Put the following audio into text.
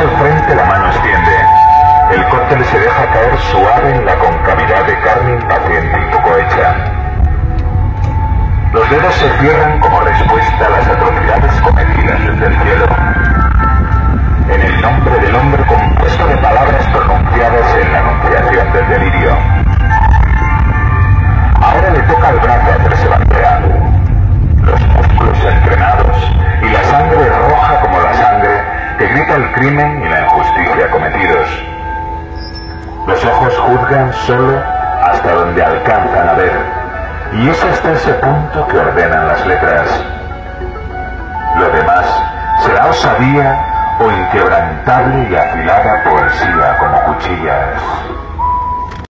al frente, la mano extiende. El cóctel se deja caer suave en la concavidad de carne impaciente y poco hecha. Los dedos se cierran como respuesta a las atrocidades cometidas desde el cielo. En el nombre del hombre compuesto de palabras pronunciadas en la anunciación del delirio. Ahora le toca al brazo hacerse bandera. Los músculos entrenados y la sangre roja como la sangre que grita el crimen y la injusticia cometidos. Los ojos juzgan solo hasta donde alcanzan a ver, y es hasta ese punto que ordenan las letras. Lo demás será osadía o inquebrantable y afilada poesía como cuchillas.